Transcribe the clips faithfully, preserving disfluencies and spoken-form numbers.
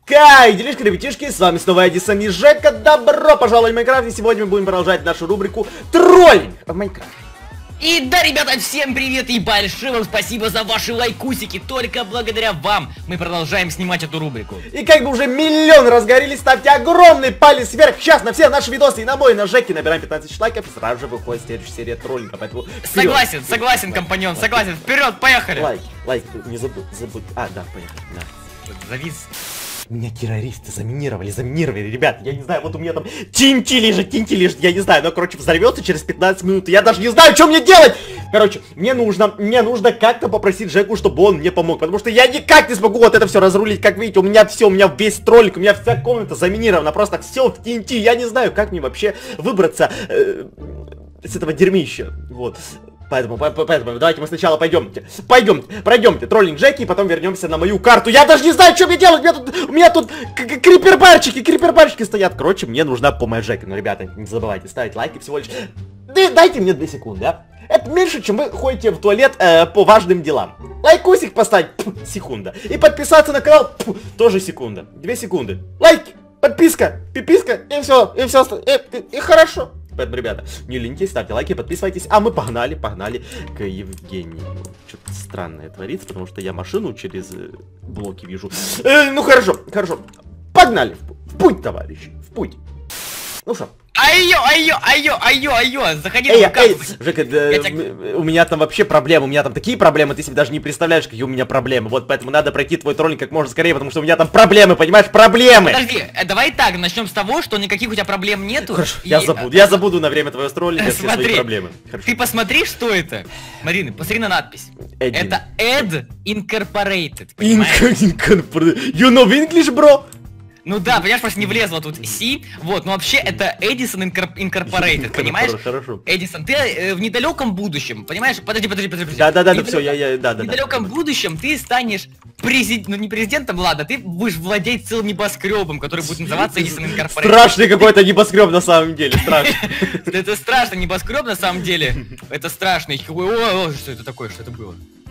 Кай, делишки, ребятишки, с вами снова Эдисон и Жека. Добро пожаловать в Майнкрафт, и сегодня мы будем продолжать нашу рубрику троллинг в Майнкрафте. И да, ребята, всем привет и большое вам спасибо за ваши лайкусики. Только благодаря вам мы продолжаем снимать эту рубрику. И как бы уже миллион разгорелись, ставьте огромный палец вверх сейчас на все наши видосы и на мой, и на Жеки. Набираем пятнадцать тысяч лайков, и сразу же выходит следующая серия троллинга. Поэтому вперед. Согласен, согласен, компаньон, согласен. Вперед, поехали. Лайк, лайк, не забудь, забудь. А, да, поехали, да. Завис. Меня террористы заминировали, заминировали, ребят, я не знаю, вот у меня там ти эн ти лежит, ти эн ти лежит, я не знаю, но, короче, взорвется через пятнадцать минут, и я даже не знаю, что мне делать! Короче, мне нужно, мне нужно как-то попросить Жеку, чтобы он мне помог, потому что я никак не смогу вот это все разрулить, как видите, у меня все, у меня весь троллик, у меня вся комната заминирована, просто все в ти эн ти, я не знаю, как мне вообще выбраться э, с этого дерьмища, вот. Поэтому, поэтому давайте мы сначала пойдемте, пойдемте, пройдемте троллинг Жеки, и потом вернемся на мою карту. Я даже не знаю, что мне делать, у меня тут, у меня тут крипер-барчики, крипер-барчики стоят. Короче, мне нужна помощь Жеки. Но, ребята, не забывайте ставить лайки всего лишь. Да, дайте мне две секунды, да? Это меньше, чем вы ходите в туалет э, по важным делам. Лайкусик поставить, пф, секунда. И подписаться на канал, пф, тоже секунда. Две секунды. Лайки, подписка, пиписка, и все, и все, и, и, и хорошо. Поэтому, ребята, не ленитесь, ставьте лайки, подписывайтесь. А мы погнали, погнали к Евгению. Что-то странное творится, потому что я машину через э, блоки вижу. Э, ну хорошо, хорошо. Погнали. В путь, товарищи, в путь. Ну что? Айо, айо, айо, айо, айо, заходи эй, на карту. Эй, Жека, да, тебя... у меня там вообще проблемы, у меня там такие проблемы, ты себе даже не представляешь, какие у меня проблемы. Вот поэтому надо пройти твой троллинг как можно скорее, потому что у меня там проблемы, понимаешь, проблемы. Подожди, давай так, начнем с того, что никаких у тебя проблем нету. Хорошо, и... я забуду, я забуду на время твоего троллинга все Смотри, свои проблемы. Хорошо. Ты посмотри, что это. Марина, посмотри на надпись. Эдин. Это Ed Incorporated, понимаешь? Incorporated. You know English, bro? Ну да, понимаешь, просто не влезло тут C. Вот, но вообще это Edison Incorporated, понимаешь? Хорошо. Эдисон, ты э, в недалеком будущем, понимаешь? Подожди, подожди, подожди. Да, да, да, да, все, я, я, да, да. В недалеком будущем ты станешь президентом, ну не президентом, ладно, ты будешь владеть целым небоскребом, который будет называться Edison Incorporated. Страшный какой-то небоскреб на самом деле, страшный. Это страшный небоскреб на самом деле. Это страшный. О, что это такое, что это было?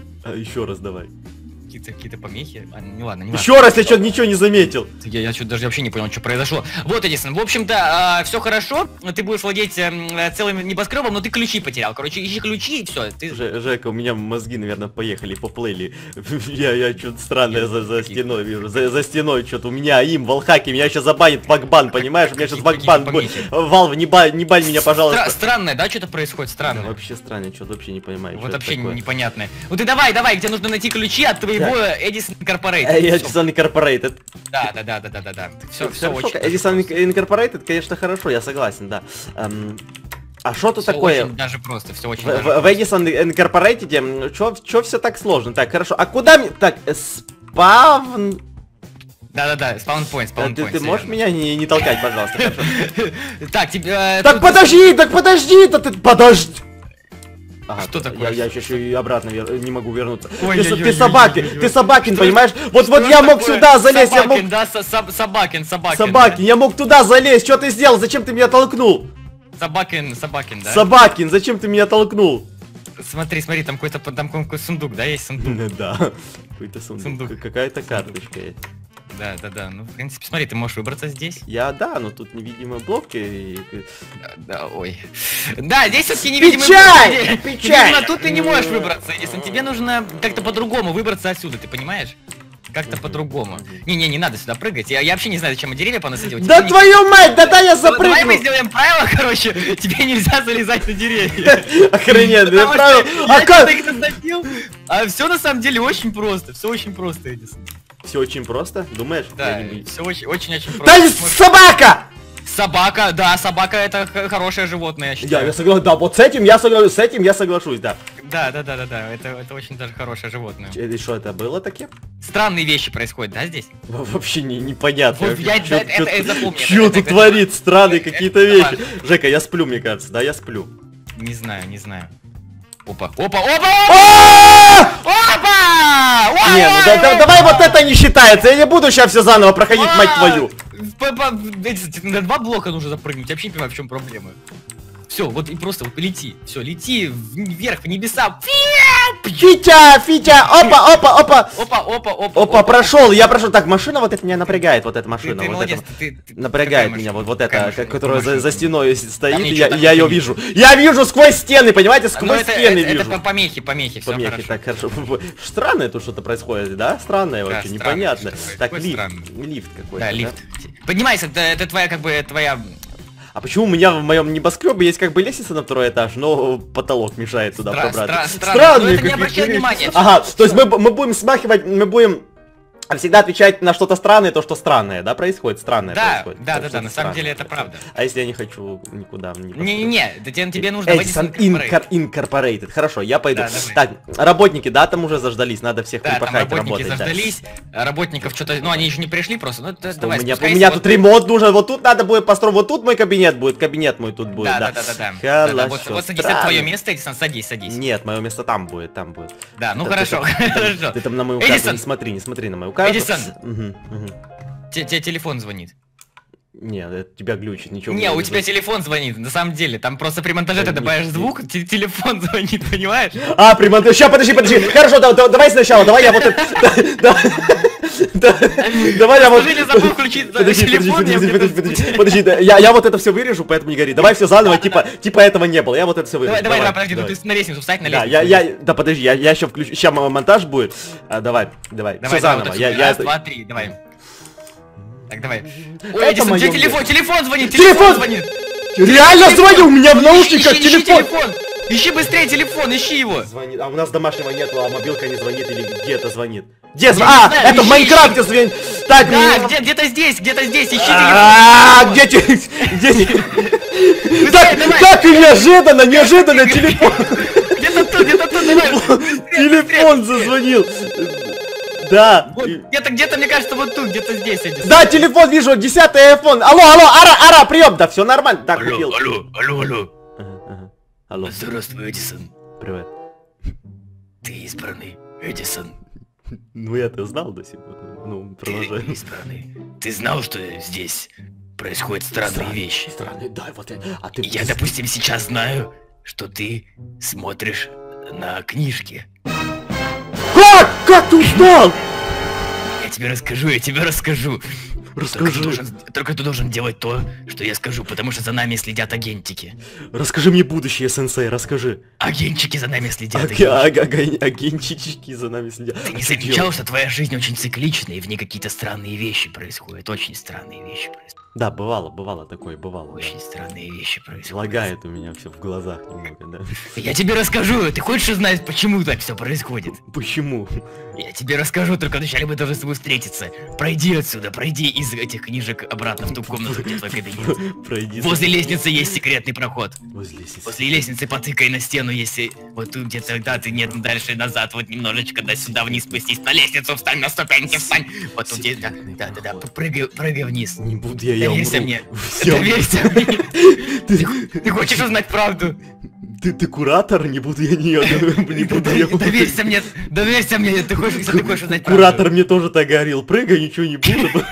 Еще раз давай. Какие-то какие-то помехи. А, не ладно, не важно. Еще раз, я что-то ничего не заметил. Я, я что-то даже вообще не понял, что произошло. Вот, Эдисон, в общем-то, э, все хорошо. Ты будешь владеть э, целым небоскребом, но ты ключи потерял. Короче, ищи ключи и все. Ты... Ж, Жека, у меня мозги, наверное, поехали, поплыли. Я, я что-то странное за, за стеной вижу. За, за стеной что-то. У меня им, волхаки, меня сейчас забанит вакбан, понимаешь? У меня сейчас вакбан будет. Валв, не баль, не баль меня, пожалуйста. Стра странное, да, что-то происходит? Странное. Да, вообще странное, что-то вообще не понимаю. Вот вообще непонятное. Ну ты давай, давай, где нужно найти ключи от твоего Edison Incorporated. Edison Incorporated. Да, да, да, да, да, да, да. Все, все, все очень. Edison Incorporated, конечно, хорошо, я согласен, да. Эм, а что тут такое? Очень даже просто, все очень. В, в, в Edison Incorporated, что все так сложно? Так, хорошо. А куда мне? Так, спавн. Да-да-да, спаунпоинт, спаунпоинт. Ты, ты можешь меня не, не толкать, пожалуйста? Так, тебе. Так подожди, так подожди, да ты подожди. Ага, что такое? Я, я еще и обратно вер... не могу вернуться. Ой, ты, ой, ты ой, собакин, ой, ой, ты собакин, что понимаешь? это? Вот, вот я мог такое? сюда залезть, Собакин, я мог... да, Собакин, Собакин. Собакин, да. Я мог туда залезть, что ты сделал? Зачем ты меня толкнул? Собакин, Собакин, да? Собакин, зачем ты меня толкнул? Смотри, смотри, там какой-то там какой-то сундук, да, есть сундук? Да, какой-то сундук, сундук. Какая-то карточка есть. Да, да, да. Ну, в принципе, смотри, ты можешь выбраться здесь. Я, да, но тут невидимые блоки. Да, да, ой. Да, здесь все-таки невидимые блоки. Печаль! Печаль! Тут ты не можешь выбраться, Эдисон. Тебе нужно как-то по-другому выбраться отсюда, ты понимаешь? Как-то по-другому. Не-не, не надо сюда прыгать. Я, я вообще не знаю, зачем я деревья понасадил. Да тебе твою не... мать, да да я запрыгну! Давай мы сделаем правило, короче, тебе нельзя залезать на деревья. Охрененно, правило. А как? А все на самом деле очень просто, все очень просто, Эдисон. Все очень просто, думаешь? Да, все очень-очень просто. Да собака! Собака, да, собака это хорошее животное, я считаю. Я, я согласен, да, вот с этим я соглашусь, с этим я соглашусь, да. Да, да, да, да, да, это, это очень даже хорошее животное. И что это было такие? Странные вещи происходят, да, здесь? Вообще не, непонятно. Вот я это, это, это запомнил. Что тут творит? Странные какие-то вещи. Жека, я сплю, мне кажется, да, я сплю. Не знаю, не знаю. Опа, опа, опа! Опа! Не, ну да, да, давай вот это не считается, я не буду сейчас все заново проходить, мать твою. На два блока нужно запрыгнуть, вообще не понимаю, в чем проблема. Все, вот и просто вот лети. Все, лети вверх, в небеса. Фитя, Фитя, опа, опа, опа. Опа, опа, опа. Опа, прошел, я прошел. Так, машина вот это меня напрягает, вот эта машина. Ты, ты вот молодец, это, ты, ты, напрягает какая меня, машина? вот, вот Какая эта, машина? которая Какая за, за машина? стеной стоит, Там и ничего я, там я не ее видно. вижу. Я вижу сквозь стены, понимаете, Ну, сквозь это, стены это, вижу. это по- помехи, помехи, все Помехи, хорошо. так, хорошо. Странное тут что-то происходит, да? Странное Да, вообще, странно, непонятно. что-то Так, происходит лифт, странно. лифт какой-то, Да, лифт. Поднимайся, это, это твоя, как бы, твоя... А почему у меня в моем небоскребе есть как бы лестница на второй этаж, но потолок мешает туда Стра- пробраться? стра- странно, но это не как обращай бы, внимания, Ага, всё, то есть мы, б- мы будем смахивать, мы будем всегда отвечать на что-то странное, то, что странное, да, происходит? Странное Да, происходит. да, Так, да, да, что-то на самом странное. деле это правда. А если я не хочу никуда не построить? Не-не-не, да тебе, тебе нужно в Edison Edison Corporate. Inc- Incorporated. Хорошо, я пойду. Да, давай. Так, работники, да, там уже заждались, надо всех Да, там припахать, работники работать. да. заждались, работников что-то, ну они еще не пришли просто, ну т- У давай, меня, у спускайся, меня вот- тут ремонт нужен, вот тут надо будет построить, вот тут мой кабинет будет, кабинет мой тут будет, Да, да. да, да, да, да. Да, да, вот, Хорошо, вот садись, это странно. твое место, Эдисон, садись, садись. Нет, мое место там будет, там будет. Да, ну Ты- хорошо, ты там- хорошо. Ты там на мою карту Эдисон! не смотри, не смотри на мою карту. Эдисон! Мгм, мгм. Те- Тебе телефон звонит. Нет, это тебя глючит, ничего. Не, меня у не тебя звонит. телефон звонит, на самом деле, там просто при монтаже Да ты нет, добавишь нет. звук, те- телефон звонит, понимаешь? А, примонтаж. Сейчас, подожди, подожди. Хорошо, да- да- давай сначала, давай я вот это... да- да- да- Давай я вот... Скажи, не забыл включить Подожди, подожди, телефон, я подожди, где-то- подожди, подожди, подожди, да, я, я вот это все вырежу, поэтому не гори. Давай все заново, типа, типа этого не было. Я вот это все вырежу. Давай, давай, давай, подожди, ну давай. ты на лестницу встань, на Да, лестницу. я, я, да, подожди, я, я еще включу, сейчас монтаж будет. А, давай, давай, Давай, все давай, заново. вот я, отсюда. я, Раз, это- два, три, давай. Так, давай. Это Ой, Эдисон, моё тебе мнение. телефон, телефон звонит, Телефон! телефон звонит. Реально Телефон! звоню, у меня в Ищи, наушниках ищи, ищи телефон. телефон. Ищи быстрее телефон, ищи его. Звонит, а у нас домашнего нету, а мобилка не звонит или где-то звонит. Где Я звонит? не А, знаю, это в ищи, Майнкрафте звонит. Так, Да, м, где, где-то здесь, где-то здесь, ищи а, телефон. где те- где те- Быстрее, Так, давай. так и неожиданно, неожиданно телефон. Где-то тут, где-то тут, давай. Телефон зазвонил. Да. Вот, и- где-то, где-то, мне кажется, вот тут, где-то здесь, Эдисон. Да, телефон вижу, десятый айфон. Алло, алло, ара, ара, прием. Да, все нормально. Так, купил. алло, алло, алло. Ага, ага. Алло, Здравствуй, Эдисон. привет. Ты избранный, Эдисон. Ну я-то знал до сих пор. Ну, продолжай. Ты избранный. Ты знал, что здесь происходят странные вещи? Странный, да, вот это. А ты... Я, допустим, сейчас знаю, что ты смотришь на книжки. Как? Как ты узнал? Я тебе расскажу, я тебе расскажу. Только ты, Расскажи. должен, только ты должен делать то, что я скажу, потому что за нами следят агентики. Расскажи мне будущее, сенсей, расскажи. Агентчики за нами следят. Ага, агентики. ага, ага, агентчики за нами следят. Ты не А что замечал, делать? что твоя жизнь очень цикличная, и в ней какие-то странные вещи происходят? Очень странные вещи происходят. Да, бывало, бывало такое, бывало. да. Очень странные вещи происходят. Лагает у меня все в глазах немного, да. Я тебе расскажу, ты хочешь узнать, почему так все происходит? Почему? Я тебе расскажу, только вначале мы должны с тобой встретиться. Пройди отсюда, пройди из этих книжек обратно в ту комнату, где твой кабинет. Пройди. Возле лестницы есть секретный проход. Возле лестницы. После лестницы потыкай на стену, если вот тут где-то, да, ты нет, дальше и назад, вот немножечко до сюда вниз спустись, на лестницу встань, на ступеньки встань. Вот тут где, да, да, да, да, прыгай, прыгай вниз. Не буду я, я Доверься умру. мне. Всё. Доверься мне. Ты, Ты хочешь узнать правду? ты, ты куратор? Не буду я не, не буду я. Доверься мне, доверься мне, ты хочешь, если ты хочешь узнать правду. Куратор мне тоже так говорил. Прыгай, ничего не буду.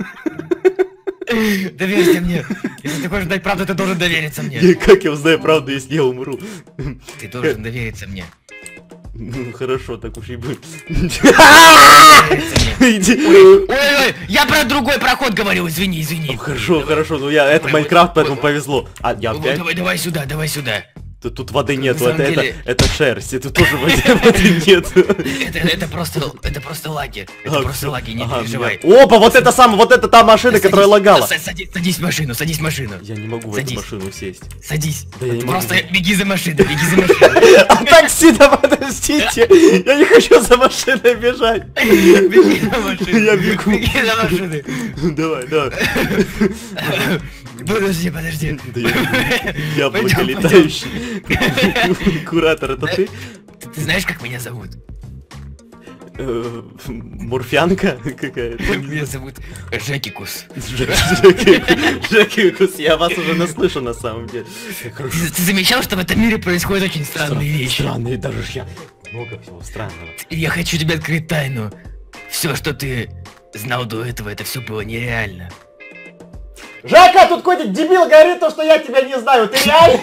Доверься мне. Если ты хочешь знать правду, ты должен довериться мне. И как я узнаю правду, если я умру? Ты должен довериться мне. Ну хорошо, так уж и будет. Довериться мне. Иди. Ой-ой, я про другой проход говорил, извини, извини. Ну, Хорошо, хорошо, ну я, это Давай, Майнкрафт, вот, поэтому вот. повезло. А, я Вот, опять? Давай, давай сюда, давай сюда. Тут, тут воды нету, самом это, это, деле- это шерсть, это тоже воды, воды нет. Это, это просто, это просто лаги. Это А, просто всё. лаги, не Ага, переживай. меня- Опа, вот это самое, вот это та машина, Садись, которая лагала. са- Садись, садись в машину, садись в машину. Я не могу в Садись. эту машину сесть. Садись. Да я не могу. Просто беги за машиной, беги за машиной. А такси, да подождите, я не хочу за машиной бежать. Беги за машиной. Я бегу. Беги за машиной. Давай, давай. Подожди, подожди. Да я- Яблоко Пойдём, летающее. Куратор, это ты? Ты, ты знаешь, как меня зовут? Э, Мурфянка какая-то? Меня зовут Жекикус. Жеки- Жекикус, я вас уже наслышан на самом деле. Хорошо. Ты, ты замечал, что в этом мире происходят очень странные вещи? Странные, даже ж я. Много всего странного. И я хочу тебе открыть тайну. Все, что ты знал до этого, это все было нереально. Жека, тут какой-то дебил говорит то, что я тебя не знаю. Ты реально?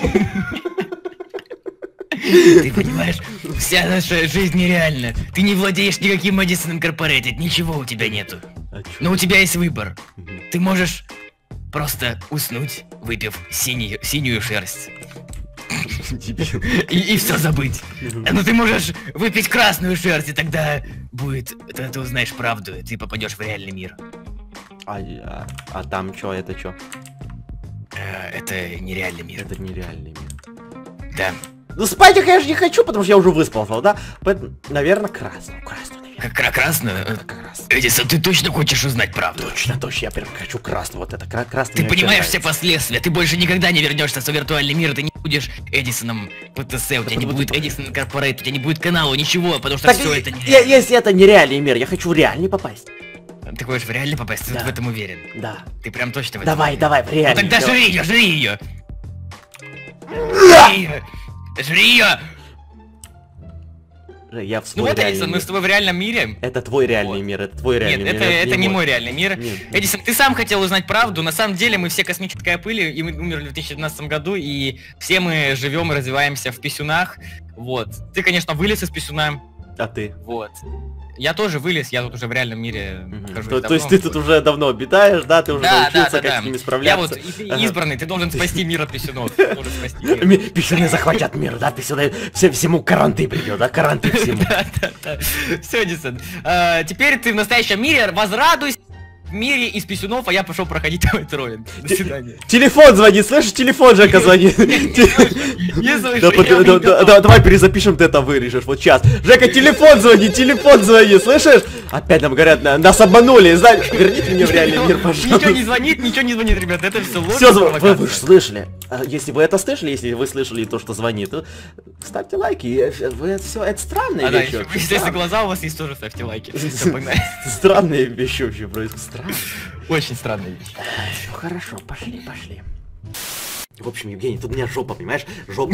Ты понимаешь, вся наша жизнь нереальна. Ты не владеешь никаким Madison Incorporated, ничего у тебя нету. А Но у тебя есть выбор. Ты можешь просто уснуть, выпив синюю, синюю шерсть. И, и все забыть. Но ты можешь выпить красную шерсть, и тогда будет... Тогда ты узнаешь правду, и ты попадешь в реальный мир. А, а, а там что, это что? Это нереальный мир. Это нереальный мир. Да. Ну спать я, конечно, не хочу, потому что я уже выспался, да? Поэтому, наверное, красную, красную, наверное. Как красную? Как раз. Эдисон, ты точно хочешь узнать правду? Точно, точно, я прям хочу красную, вот это, кра красную. Ты понимаешь все последствия, ты больше никогда не вернешься в свой виртуальный мир, ты не будешь Эдисоном ПТС, у тебя не будет Эдисон Инкорпорейт, у тебя не будет канала, ничего, потому что так, все это я, если это нереальный мир, я хочу в реальный попасть. Ты хочешь в реальный попасть, ты да. в этом уверен? Да. Ты прям точно в этом Давай, уверен? давай, в реальный. Ну тогда давай. жри ее, жри ее! Жри ее! Жри ее! Я в Ну свой вот, реальный Эдисон, мы мир. с тобой в реальном мире. Это твой реальный Вот. мир, это твой реальный Нет, мир. это, это не мой. мой реальный мир. Нет. Эдисон, ты сам хотел узнать правду. На самом деле мы все космическая пыль, и мы умерли в две тысячи двенадцатом году, и все мы живем и развиваемся в писюнах. Вот. Ты, конечно, вылез из писюна. А ты? Вот. Я тоже вылез, я тут уже в реальном мире Мгм. нахожусь То, то есть давно. ты тут уже давно обитаешь, да? Ты уже Да, да, научился, да, как да. с ними Я справляться. вот и- и- Ага. избранный, ты должен спасти мир от писюнов. Ты должен спасти мир. Ми- Писюны захватят мир, да? Писюны, все, всему каранты придет, да? Каранты всему. Да, да, да. Все, Эдисон. А, теперь ты в настоящем мире, возрадуйся в мире из писюнов, а я пошел проходить твой троллинг. До свидания. Телефон звонит, слышишь? Телефон, Жека, звонит. Не слышу, Да, я под- не да, да, готов. да, Давай перезапишем, ты это вырежешь, вот сейчас. Жека, телефон звонит, телефон звонит, слышишь? Опять нам говорят, на- нас обманули, знаешь, верните меня в реальный мир, Ничего не пожалуйста. звонит, ничего не звонит, ребят, это все ложь. Все, вы, провокация. вы же слышали. А Если вы это слышали, если вы слышали то, что звонит, то ставьте лайки. э, Вы это все, это странные А да, вещи. еще, вообще, если странные. глаза у вас есть, тоже ставьте лайки. Всё, погнали. Странные вещи вообще происходят. Странные. Очень странная вещь. Ну хорошо, пошли, пошли. В общем, Евгений, тут у меня жопа, понимаешь? Жопа.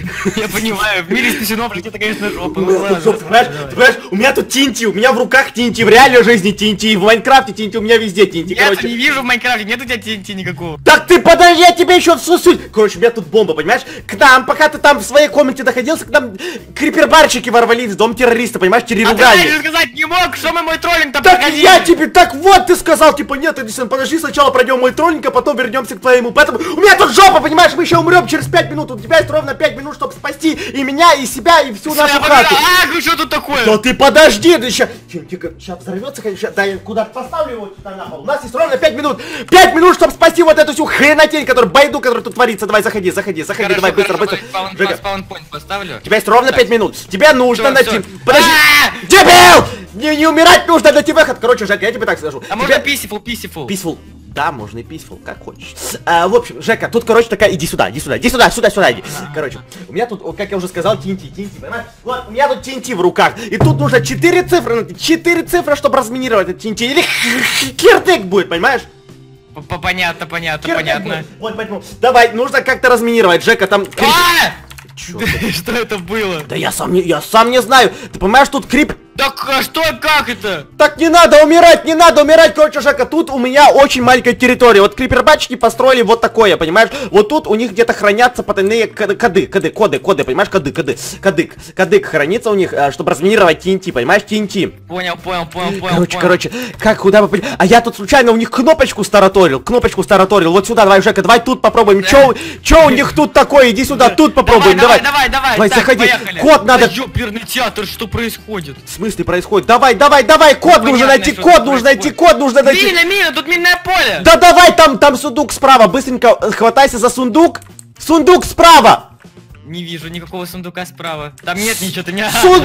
Я понимаю, в мире из писюнов это, конечно, жопа. У Ну меня тут ладно. жопа, ты понимаешь? Ты понимаешь? У меня тут тинти, у меня в руках тинти, в реальной жизни тинти, в Майнкрафте тинти, у меня везде тинти, Я короче. не вижу в Майнкрафте, нет у тебя ти эн ти никакого. Так ты подожди, я тебе еще всусуть. Короче, у меня тут бомба, понимаешь? К нам, пока ты там в своей комнате находился, к нам крипербарщики ворвались в дом террориста, понимаешь, А ты терроругали. раньше сказать не мог, что мы мой троллинг-то Так проходили. я тебе, так вот ты сказал, типа, нет, Эдисон, подожди, сначала пройдем мой троллинг, а потом вернемся к твоему. Поэтому у меня тут жопа, понимаешь, мы еще умрем через пять минут. У тебя есть ровно пять минут, чтобы спасти и меня, и себя, и всю нашу хату. А, ну что тут такое? Да ты подожди, да сейчас, сейчас взорвется, конечно, да я куда-то поставлю его сюда на пол. У нас есть ровно пять минут, пять минут, чтобы спасти вот эту всю хренотень, которую байду, которая тут творится. Давай, заходи, заходи, заходи, Хорошо, давай, быстро, хорошо, быстро. спаун- Жека, спаунпоинт поставлю. у тебя есть ровно пять минут. Тебе нужно Всё, найти. всё. Подожди. А! Дебил! Не, не умирать нужно для тебя. Короче, Жека, я тебе так скажу. А можно писифул, писифул? Peaceful. Да, можно и peaceful, как хочешь. А, в общем, Жека, тут, короче, такая, иди сюда, иди сюда, иди сюда, сюда, сюда, иди. Короче, у меня тут, как я уже сказал, ти эн ти, ти эн ти, понимаешь? Вот, у меня тут ти эн ти в руках, и тут нужно четыре цифры, четыре цифры, чтобы разминировать этот ти эн ти, или кирдык будет, понимаешь? П- Понятно, понятно, Кирдык понятно. будет. Вот, поэтому, давай, нужно как-то разминировать, Жека, там... крип- А! Чё? Что это было? Да я сам не, я сам не знаю, ты понимаешь, тут крип... Так а что, как это? Так не надо умирать, не надо умирать, короче, Жека, тут у меня очень маленькая территория. Вот крипербатчики построили вот такое, понимаешь? Вот тут у них где-то хранятся потайные коды, коды, коды, коды, коды, понимаешь? Коды, коды, кадык, кадык хранится у них, э, чтобы разминировать ти эн ти, понимаешь? ти эн ти. Понял, понял, понял, понял. Короче, понял. короче, как, куда попасть? А я тут случайно у них кнопочку стараторил, кнопочку стараторил. Вот сюда, давай, Жека, давай тут попробуем. Чё, чё у них тут такое? Иди сюда, тут попробуем, давай. Давай, давай, давай, Давай, так, заходи. поехали. Код надо... Да ёперный театр, что происходит? В смысле происходит? Давай, давай, давай, код Понятно, нужно найти, что код тут нужно найти, происходит. код нужно найти. Мина, мина, тут минное поле. Да давай, там, там сундук справа, быстренько э, хватайся за сундук. Сундук справа. Не вижу никакого сундука справа. Там нет ничего, ты не... Сун-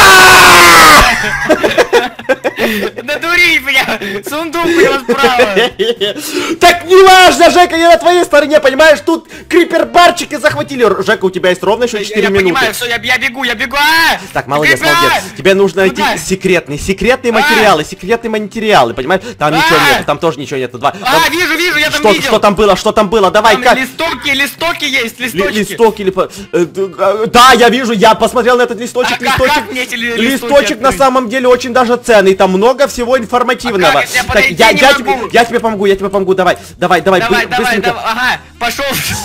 Надури меня! Сундук у него справа! Так не важно, Жека, я на твоей стороне, понимаешь? Тут крипербарчики захватили. Р- Жека, у тебя есть ровно еще Я, четыре я минуты. понимаю, все, я, я бегу, я бегу! А! Так, молодец, Крипер! молодец. Тебе нужно найти Куда? секретные, секретные А! материалы, секретные материалы, понимаешь? Там ничего А! нет, там тоже ничего нет. Два. А, там- вижу, вижу, я там Что, видел! что там было, что там было? Давай, Там как? листоки, листоки есть, Ли- листочки! Листок или... по- э, д- э, Да, я вижу, я посмотрел на этот листочек, А как- листочек. как мне эти ли- листочки Листочек на открыть? самом деле очень даже даже цены, и там много всего информативного. А как? Я Так, подойти я, не я, могу. тебе, я тебе помогу, я тебе помогу, давай, давай, давай, Давай, бы- давай, быстренько. давай, ага, пошел.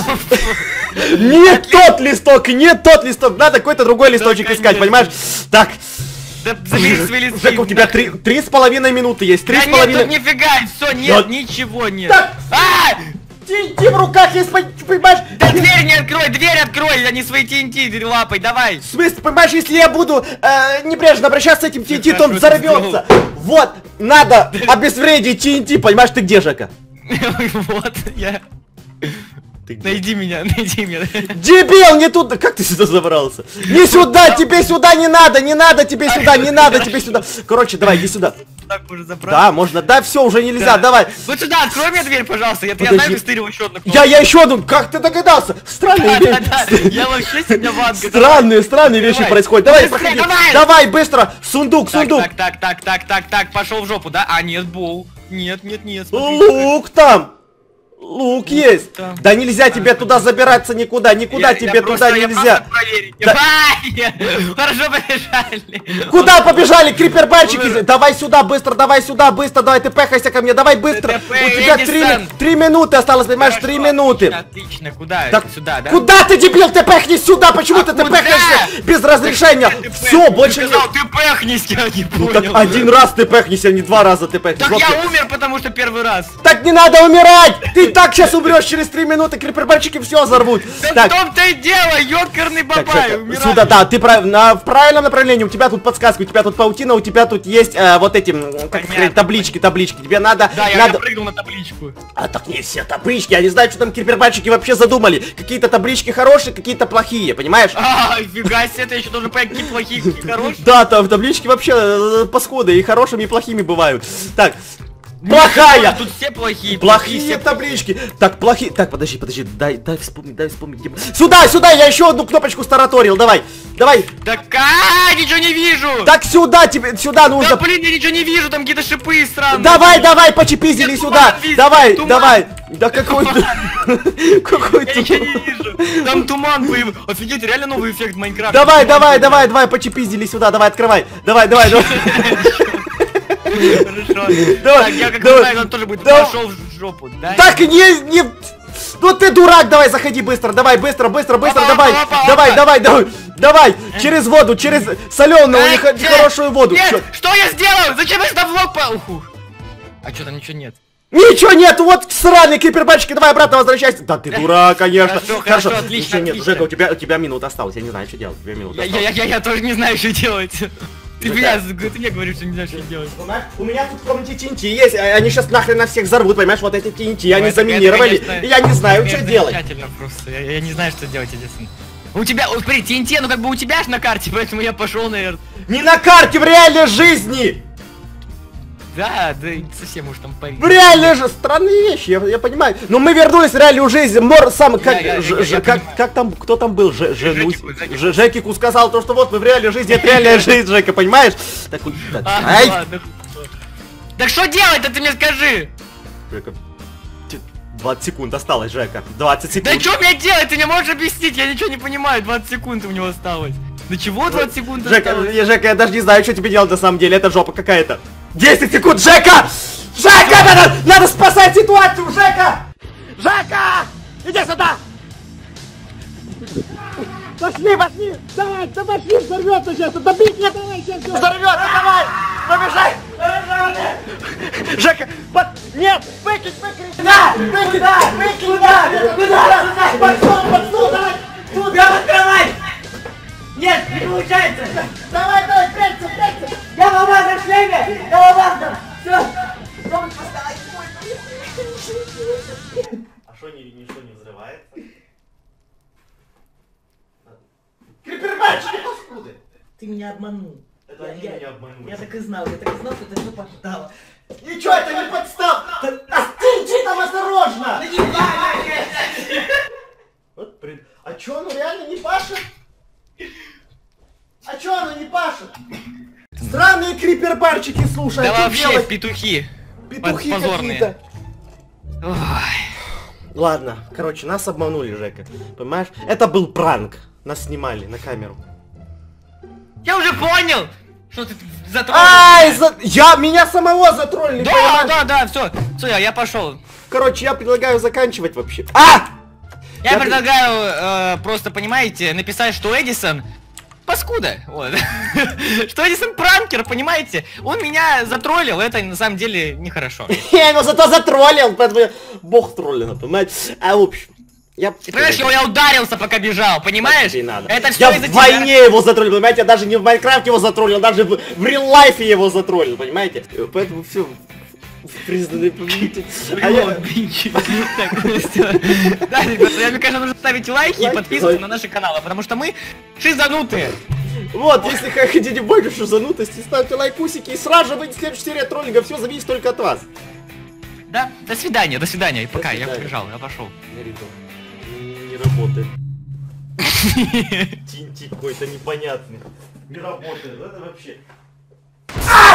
Не тот листок, не тот листок, надо какой-то другой листочек искать, конечно. понимаешь? Так, Да забери свои листки. Жека, у тебя три, три с половиной минуты есть, три Да с нет, тут половиной... нифига, все, нет, Да- ничего нет. Так. А! Ти ти в руках есть, понимаешь? Да дверь не открой, дверь открой, а не свои ти эн ти лапой, давай. В смысле, понимаешь, если я буду э, небрежно обращаться с этим ти эн ти, то он Хорошо ты взорвется. Вот, надо обезвредить ти эн ти, понимаешь, ты где, Жека? Вот, я... Ты где? Найди меня, найди меня. Дебил, не туда! Как ты сюда забрался? Не сюда, тебе сюда не надо, не надо тебе сюда, не надо тебе сюда. Короче, давай, иди сюда. Так уже забрать. Да, можно, да, все, уже нельзя, давай. Вот сюда, открой мне дверь, пожалуйста, я, я Подожди. знаю, ты стырил еще одну кнопку. Я, я еще одну, как ты догадался? Странные Да, вещи. да, да, я вообще сегодня ванга. Странные, странные вещи Давай. происходят. Давай, Быстрее, проходи. давай. Давай, быстро. Сундук, Так, сундук. так, так, так, так, так, так, пошел в жопу, да? А, нет, бол. Нет, нет, нет, смотри. Лук там. Лук есть. там. Да нельзя тебе туда забираться никуда, никуда Я- тебе я туда просто- я нельзя. просто проверить. Да. Ай, хорошо побежали. Куда побежали, крипербанчики? Давай сюда, быстро, давай сюда, быстро, давай, ты пехайся ко мне, давай быстро. ТТП, У тебя три, Эдисон. ми- три минуты осталось, понимаешь, три Хорошо, минуты. Отлично, отлично. Куда? Так, Сюда, да? куда ты, дебил, ты пехнись сюда? Почему А ты, ты куда? пехаешься без разрешения? Ты Все, пэх- больше ты не... сказал, ты пехнись, я не Ну так понял. один раз ты пехнись, а не два раза ты пехнись. Так Вот я ты- умер, потому что первый раз. Так не надо умирать! Ты и так сейчас умрешь через три минуты, крипербанчики все взорвут. Да Так, в том-то и дело, ёкарный так, бабай, Жека, умираю. сюда, да, ты прав... на... в правильном направлении, у тебя тут подсказка, у тебя тут паутина, у тебя тут есть э, вот эти, м, как Понятно. сказать, таблички, таблички. Тебе надо... Да, я, надо... я прыгнул на табличку. А так не все таблички, я не знаю, что там крипербанчики вообще задумали. Какие-то таблички хорошие, какие-то плохие, понимаешь? А, фига себе, ты еще должен понять, какие плохие, какие хорошие. Да, там таблички вообще э, паскуды, и хорошими, и плохими бывают. Так, плохая! Тут все плохие. Плохие все таблички. Так, плохие. Так, подожди, подожди. Дай, дай вспомнить, дай вспомнить. где- Сюда, сюда, я еще одну кнопочку стараторил. Давай, давай. Да ка, ничего не вижу. Так, сюда тебе, сюда Да нужно. блин, я ничего не вижу, там какие-то шипы странные. Давай, давай, почепизили Нет, сюда. туман вижу, Давай, туман. давай. Да какой ты. Какой Я ничего ты. не вижу. Там туман появился. Офигеть, реально новый эффект Майнкрафта. Давай, Туман давай, появился. давай, давай, почепизили сюда. Давай, открывай. Давай, давай, давай. Хорошо. Давай, Так, я как давай. знаю, он тоже будет. Давай. Пошел в жопу. Да? Так, не, не... Ну ты дурак, давай, заходи быстро, давай, быстро, быстро, быстро, Опа, давай, опа, опа, давай, опа. давай, давай, давай, через воду, через соленую, у Эй, них нет, хорошую воду. Нет, Чё? что я сделал? Зачем я сюда влог по... Уху. А что там ничего нет? Ничего нет, вот сраные крипербанчики, давай обратно возвращайся. Да ты дурак, конечно. Хорошо, хорошо, отлично, Ничего нет, отлично. Жека, у тебя, у тебя минута осталась, я не знаю, что делать, у тебя минута Я, я, осталась. я, я, я тоже не знаю, что делать. Ты Жека. меня, ты мне говоришь, что не знаешь, что делать. Понимаешь, у меня тут в комнате ти эн ти есть, а они сейчас нахрен на всех взорвут, понимаешь, вот эти ти эн ти, они Ну, это- это, заминировали, конечно, и я не знаю, что это делать. замечательно просто, я, я не знаю, что делать, единственное. У тебя, вот смотри, ти эн ти, ну как бы у тебя ж на карте, поэтому я пошел, наверное. Не на карте, в реальной жизни! Да, да, и совсем уж там парень. В реальной же странные вещи, я, я понимаю. Но мы вернулись в реальную жизнь. Мор сам как, я- Ж- я- Ж- я как, понимаю. как там, кто там был? Ж, Женусь- Жекику, Жекику. Ж- Жекику сказал то, что вот мы в реальной жизни, это реальная жизнь, Жека, понимаешь? Так, вот, так, А, ай! ладно. Так что делать-то, ты мне скажи? Жека, т- двадцать секунд осталось, Жека. двадцать Да секунд. что мне делать, ты мне можешь объяснить? Я ничего не понимаю, двадцать секунд у него осталось. Да чего двадцать секунд Жека, осталось? я, Жека, я даже не знаю, что тебе делать на самом деле, это жопа какая-то. десять секунд, Жека! Жека, надо, надо спасать ситуацию, Жека! Жека! Иди сюда! Пошли, пошли! Давай, да пошли, взорвется сейчас! Добить меня, давай, сейчас все взорвется, давай! Побежай! Побежай! Жека, под... Нет! Выкинь, выкинь! Да! Выкинь! Да! Выкинь! Да! Куда? Под стол, под стол, давай! Туда открывай! Нет, не получается! Давай, давай, прячься, прячься! Я в алмазном шлеме! Я в алмазном! Все! А что ничто не взрывается? Крипербанчики, паскуды! Ты меня обманул. Это я, они я- меня обманули. Я так и знал, я так и знал, что это все подстава. Ничего, это не подстав! Остыньте там осторожно! Вот, блин, а чё, оно реально не пашет? А чё оно не пашет? Странные крипербанчики, слушай, Да а что вообще, делать? петухи. Петухи позорные. какие-то. Ой. Ладно, короче, нас обманули, Жека. Понимаешь? Это был пранк. Нас снимали на камеру. Я уже понял, Что ты затроллил? Ай, за... я, меня самого затроллили, Да, понимаешь? да, да, все, все, я, я пошел. Короче, я предлагаю заканчивать вообще. А! Я, Я- предлагаю э, просто, понимаете, написать, что Эдисон паскуда, вот. Что Эдисон пранкер, понимаете? Он меня затроллил, это на самом деле нехорошо. Я его зато затроллил, поэтому я... Бог троллина, понимаете? А в общем, я... Ты понимаешь, я ударился, пока бежал, понимаешь? Тебе надо. Это все Я из-за в тебя. войне его затроллил, понимаете? Я даже не в Майнкрафте его затроллил, даже в, в реал-лайфе его затроллил, понимаете? Поэтому все... Признанный победитель. А я... Так, всё. Да, ребята, я, мне кажется, нужно ставить лайки и Лайки, подписываться лайки. на наши каналы, потому что мы шизанутые. Вот, если хотите больше шизанутости, ставьте лайкусики и сразу же выйдет следующая серия троллинга, все зависит только от вас. Да, до свидания, до свидания. Пока, я свидания. побежал, я пошел. Не работает. Тинтик какой-то непонятный. Не работает, это вообще...